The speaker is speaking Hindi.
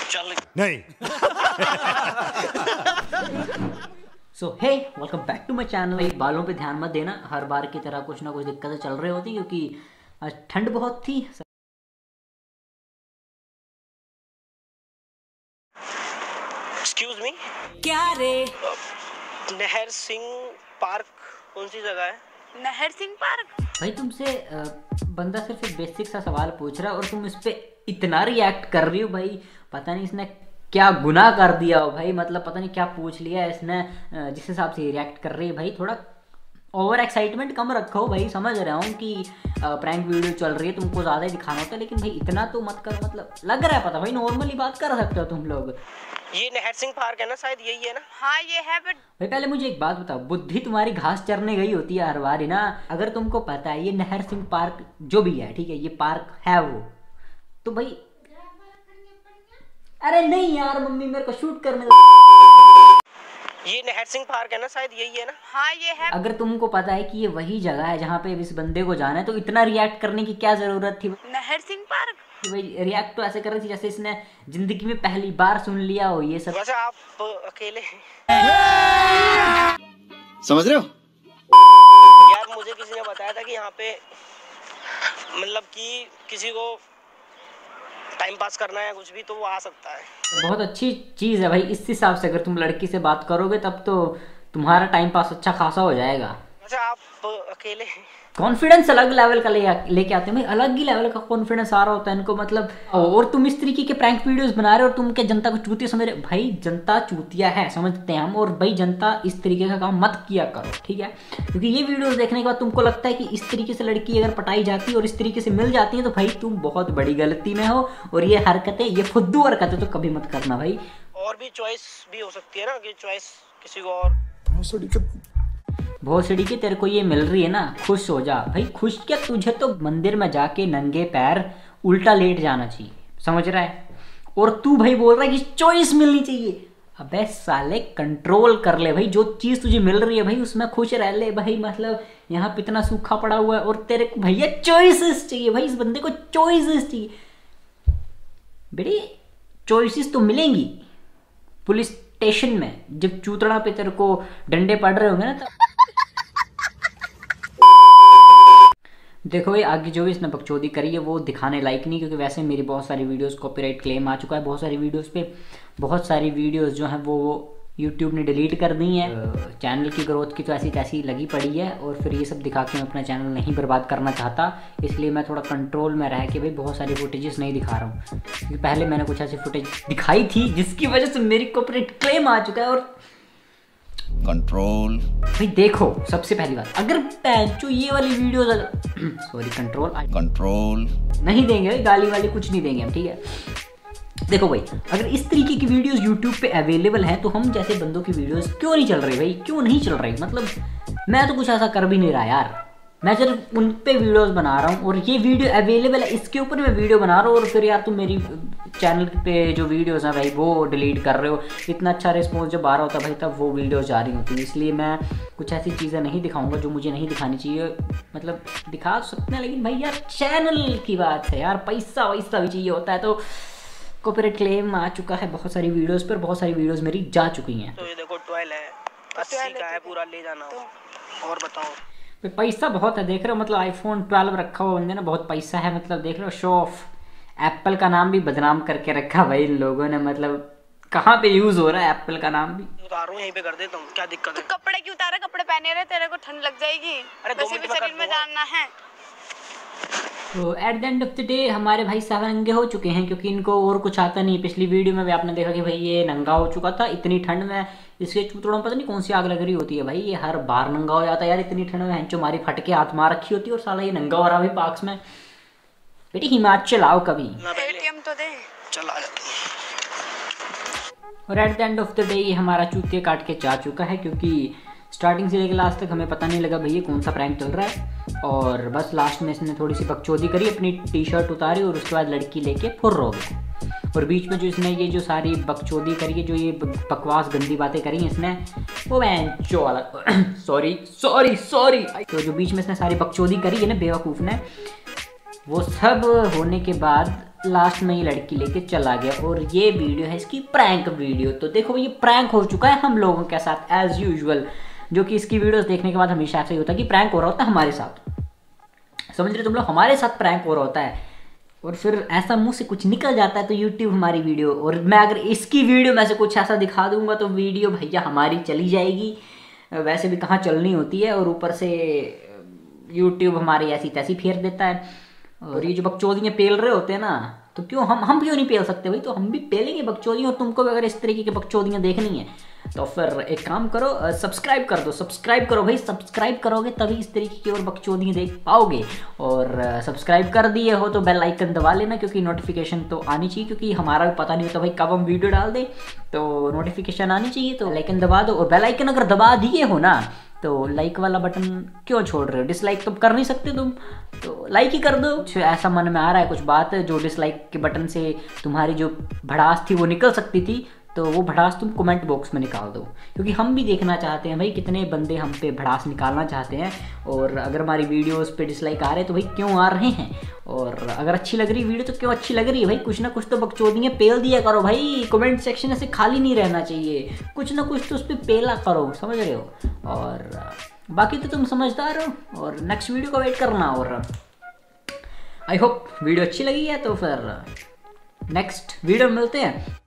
चल नहीं। So hey welcome back to my channel. बालों पे ध्यान मत देना, हर बार की तरह कुछ ना कुछ दिक्कतें चल रही होती क्योंकि आज ठंड बहुत थी। एक्सक्यूज मी, क्या रे? नहर सिंह पार्क कौन सी जगह है? नहर सिंह पार्क? भाई तुमसे बंदा सिर्फ एक बेसिक सा सवाल पूछ रहा है और तुम इस पे इतना रिएक्ट कर रही हो। भाई पता नहीं इसने क्या गुनाह कर दिया हो भाई, मतलब पता नहीं क्या पूछ लिया है इसने जिस हिसाब से रिएक्ट कर रही है। भाई थोड़ा ओवर एक्साइटमेंट कम रखो भाई। समझ रहा हूँ कि प्रैंक वीडियो चल रही है, तुमको ज़्यादा ही दिखाना होता है, लेकिन भाई इतना तो मत करो। मतलब लग रहा है पता, भाई नॉर्मली बात कर सकते हो तुम लोग। ये नहर सिंह पार्क है ना, शायद यही है ना? हाँ ये है, बट भाई पहले मुझे एक बात बताओ, बुद्धि तुम्हारी घास चरने गई होती है हर बार ही ना। अगर तुमको पता है ये नहर सिंह पार्क जो भी है, ठीक है, ये पार्क है वो, तो भाई अरे नहीं यार मम्मी मेरे को शूट करने दो। ये नहर सिंह पार्क है ना, शायद यही है ना? हाँ ये है। अगर तुमको पता है कि ये वही जगह है जहाँ पे इस बंदे को जाना है, तो इतना रिएक्ट करने की क्या जरूरत थी? नहर सिंह पार्क? भाई रिएक्ट तो ऐसे कर रही थी जैसे इसने जिंदगी में पहली बार सुन लिया हो ये सब। वैसे आप अकेले हैं? समझ रहे हो? यार मुझे किसी ने बताया था कि यहाँ पे मतलब कि किसी को टाइम पास करना है कुछ भी तो वो आ सकता है। बहुत अच्छी चीज़ है भाई। इस हिसाब से अगर तुम लड़की से बात करोगे तब तो तुम्हारा टाइम पास अच्छा खासा हो जाएगा। वैसे आप अकेले हैं? कॉन्फिडेंस अलग लेवल का लेके आते हैं भाई, अलग ही लेवल का कॉन्फिडेंस आ रहा होता है इनको। मतलब और तुम इस तरीके के प्रैंक वीडियोस बना रहे हो और तुम क्या जनता को चूतिया समझ रहे? भाई जनता चूतिया है समझते हैं हम, और भाई जनता इस तरीके का काम मत किया करो, ठीक है? क्योंकि ये वीडियोस देखने के बाद तुमको लगता है कि इस तरीके से लड़की अगर पटाई जाती है और इस तरीके से मिल जाती है तो भाई तुम बहुत बड़ी गलती में हो। और ये हरकतें, ये फुद्दू हरकतें तो कभी मत करना भाई। और भी चॉइस भी हो सकती है ना, कि चॉइस किसी को और बहुत सड़ी के तेरे को ये मिल रही है ना, खुश हो जा भाई। खुश क्या, तुझे तो मंदिर में जाके नंगे पैर उल्टा लेट जाना चाहिए, समझ रहा है? और तू भाई बोल रहा है कि चॉइस मिलनी चाहिए। अबे साले कंट्रोल कर ले भाई, जो चीज़ तुझे मिल रही है भाई उसमें खुश रह ले भाई। मतलब यहाँ पे इतना सूखा पड़ा हुआ है और तेरे को भैया चॉइसेस चाहिए भाई, इस बंदे को चॉइसेस चाहिए। बेटी चॉइसेस तो मिलेंगी पुलिस स्टेशन में, जब चूतड़ा पे तेरे को डंडे पड़ रहे होंगे ना तब। देखो भाई आगे जो भी इसने बकचोदी करी है वो दिखाने लायक नहीं, क्योंकि वैसे मेरी बहुत सारी वीडियोस कॉपीराइट क्लेम आ चुका है। बहुत सारी वीडियोस पे बहुत सारी वीडियोस जो हैं वो यूट्यूब ने डिलीट कर दी हैं। चैनल की ग्रोथ की तो ऐसी तैसी लगी पड़ी है, और फिर ये सब दिखा के मैं अपना चैनल नहीं बर्बाद करना चाहता, इसलिए मैं थोड़ा कंट्रोल में रह के भाई बहुत सारी फुटेजेस नहीं दिखा रहा हूँ। क्योंकि पहले मैंने कुछ ऐसी फुटेज दिखाई थी जिसकी वजह से मेरी कॉपीराइट क्लेम आ चुका है। और कंट्रोल भाई देखो, सबसे पहली बात, अगर जो ये वाली वीडियो सॉरी कंट्रोल नहीं देंगे भाई, गाली वाली कुछ नहीं देंगे हम, ठीक है? देखो भाई अगर इस तरीके की वीडियोस YouTube पे अवेलेबल हैं तो हम जैसे बंदों की वीडियोस क्यों नहीं चल रही भाई? क्यों नहीं चल रही? मतलब मैं तो कुछ ऐसा कर भी नहीं रहा यार, मैं सिर्फ उन पे वीडियोस बना रहा हूँ और ये वीडियो अवेलेबल है, इसके ऊपर मैं वीडियो बना रहा हूँ। और फिर यार तुम मेरी चैनल पे जो वीडियोस हैं भाई वो डिलीट कर रहे हो। इतना अच्छा रिस्पॉन्स जब आ रहा होता भाई तब वो वीडियोस जा रही होती है, इसलिए मैं कुछ ऐसी चीज़ें नहीं दिखाऊंगा जो मुझे नहीं दिखानी चाहिए। मतलब दिखा सकते हैं लेकिन भाई यार चैनल की बात है यार, पैसा वैसा भी चाहिए होता है। तो कॉपीराइट क्लेम आ चुका है बहुत सारी वीडियोस पर, बहुत सारी वीडियोस मेरी जा चुकी हैं। तो ये देखो 12 है, 80 का है, पूरा ले जाना। और बताओ पैसा बहुत है, देख रहे हो? मतलब आईफोन 12 रखा हुआ बंदे ने, बहुत पैसा है। मतलब देख रहे हो, शो ऑफ। एप्पल का नाम भी बदनाम करके रखा भाई इन लोगों ने। मतलब कहाँ पे यूज हो रहा है एप्पल का नाम भी। उतार यहीं पे कर देता हूँ, क्या दिक्कत है? तो कपड़े क्यों उतारे? कपड़े पहने रहे, तेरे को ठंड लग जाएगी। अरे 2 मिनट में शरीर में जानना है। तो at the end of the day हमारे भाई साहब नंगे हो चुके हैं, क्योंकि इनको और कुछ आता नहीं। पिछली वीडियो में भी आपने देखा कि भाई ये नंगा हो चुका था। इतनी ठंड में इसके चूतड़ों में पता नहीं कौन सी आग लग रही होती है भाई, ये हर बार नंगा हो जाता है यार। इतनी ठंड में हैंचो मारी फट के हाथ मार रखी होती है और साला ये नंगा हो रहा भाई पार्क्स में। बेटी हिमाचल आओ कभी, एटीएम तो दे। चल आ जाते हैं। और at the end of the day ये हमारा चूतिया काट के जा चुका है, क्योंकि स्टार्टिंग से लेकर लास्ट तक हमें पता नहीं लगा भैया कौन सा प्रैंक चल रहा है। और बस लास्ट में इसने थोड़ी सी बकचोदी करी, अपनी टी-शर्ट उतारी और उसके बाद लड़की लेके फुर्र हो गया। और बीच में जो इसने ये जो सारी बकचोदी करी है, जो ये बकवास गंदी बातें करी हैं इसने, वो बेंचो वाला सॉरी तो जो बीच में इसने सारी बकचोदी करी है ना बेवकूफ़ ने, वो सब होने के बाद लास्ट में ये लड़की लेके चला गया और ये वीडियो है इसकी प्रैंक वीडियो। तो देखो ये प्रैंक हो चुका है हम लोगों के साथ एज यूजुअल, जो कि इसकी वीडियोस देखने के बाद हमेशा ऐसा ही होता है कि प्रैंक हो रहा होता है हमारे साथ, समझ रहे तुम लोग, हमारे साथ प्रैंक हो रहा होता है और फिर ऐसा मुंह से कुछ निकल जाता है तो यूट्यूब हमारी वीडियो, और मैं अगर इसकी वीडियो में से कुछ ऐसा दिखा दूंगा तो वीडियो भैया हमारी चली जाएगी, वैसे भी कहाँ चलनी होती है, और ऊपर से यूट्यूब हमारी ऐसी तैसी फेर देता है। और ये जो बकचोदियाँ पेल रहे होते हैं ना, तो क्यों हम क्यों नहीं पेल सकते भाई, तो हम भी पेलेंगे बकचोदियाँ। और तुमको भी अगर इस तरीके की बकचोदियाँ देखनी है तो फिर एक काम करो, सब्सक्राइब कर दो, सब्सक्राइब करो भाई, सब्सक्राइब करोगे तभी इस तरीके की और बकचोदियाँ देख पाओगे। और सब्सक्राइब कर दिए हो तो बेल आइकन दबा लेना, क्योंकि नोटिफिकेशन तो आनी चाहिए, क्योंकि हमारा भी पता नहीं होता भाई कब हम वीडियो डाल दें, तो नोटिफिकेशन आनी चाहिए, तो बेल आइकन दबा दो। और बेल आइकन अगर दबा दिए हो ना तो लाइक वाला बटन क्यों छोड़ रहे हो, डिसलाइक तो कर नहीं सकते तुम, तो लाइक ही कर दो। कुछ ऐसा मन में आ रहा है कुछ बात जो डिसलाइक के बटन से तुम्हारी जो भड़ास थी वो निकल सकती थी, तो वो भड़ास तुम कमेंट बॉक्स में निकाल दो, क्योंकि हम भी देखना चाहते हैं भाई कितने बंदे हम पे भड़ास निकालना चाहते हैं। और अगर हमारी वीडियोस पे डिसलाइक आ रहे हैं तो भाई क्यों आ रहे हैं, और अगर अच्छी लग रही वीडियो तो क्यों अच्छी लग रही है भाई, कुछ ना कुछ तो बकचोदियाँ पेल दिया करो भाई, कमेंट सेक्शन ऐसे खाली नहीं रहना चाहिए, कुछ ना कुछ तो उस पर पेला करो, समझ रहे हो। और बाकी तो तुम समझदार हो, और नेक्स्ट वीडियो का वेट करना। और आई होप वीडियो अच्छी लगी है, तो फिर नेक्स्ट वीडियो में मिलते हैं।